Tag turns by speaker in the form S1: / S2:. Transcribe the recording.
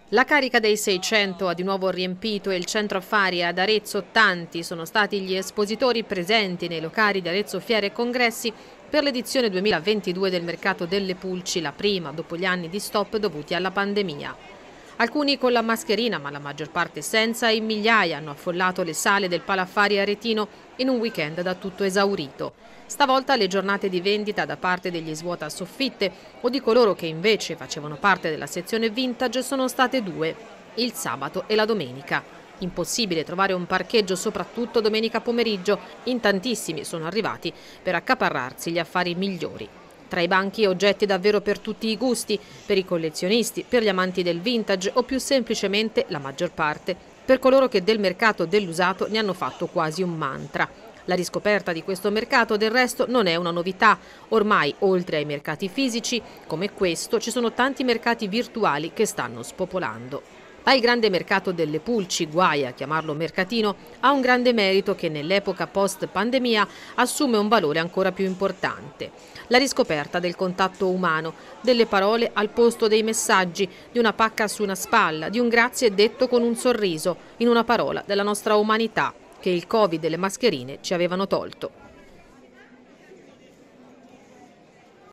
S1: La carica dei 600 ha di nuovo riempito il centro affari ad Arezzo. Tanti sono stati gli espositori presenti nei locali di Arezzo Fiere e Congressi per l'edizione 2022 del Mercato delle Pulci, la prima dopo gli anni di stop dovuti alla pandemia. Alcuni con la mascherina, ma la maggior parte senza, e in migliaia hanno affollato le sale del Palaffari aretino in un weekend da tutto esaurito. Stavolta le giornate di vendita da parte degli svuota-soffitte o di coloro che invece facevano parte della sezione vintage sono state due, il sabato e la domenica. Impossibile trovare un parcheggio soprattutto domenica pomeriggio, in tantissimi sono arrivati per accaparrarsi gli affari migliori. Tra i banchi oggetti davvero per tutti i gusti, per i collezionisti, per gli amanti del vintage o più semplicemente, la maggior parte, per coloro che del mercato dell'usato ne hanno fatto quasi un mantra. La riscoperta di questo mercato del resto non è una novità. Ormai, oltre ai mercati fisici, come questo, ci sono tanti mercati virtuali che stanno spopolando. Ma il grande mercato delle Pulci, guai a chiamarlo mercatino, ha un grande merito che nell'epoca post-pandemia assume un valore ancora più importante. La riscoperta del contatto umano, delle parole al posto dei messaggi, di una pacca su una spalla, di un grazie detto con un sorriso, in una parola della nostra umanità che il Covid e le mascherine ci avevano tolto.